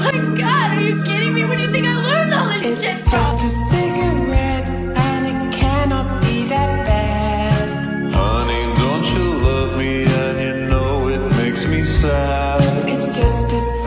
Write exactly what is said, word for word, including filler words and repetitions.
my god, are you kidding me? Where do you think I learned all this It's shit from? just a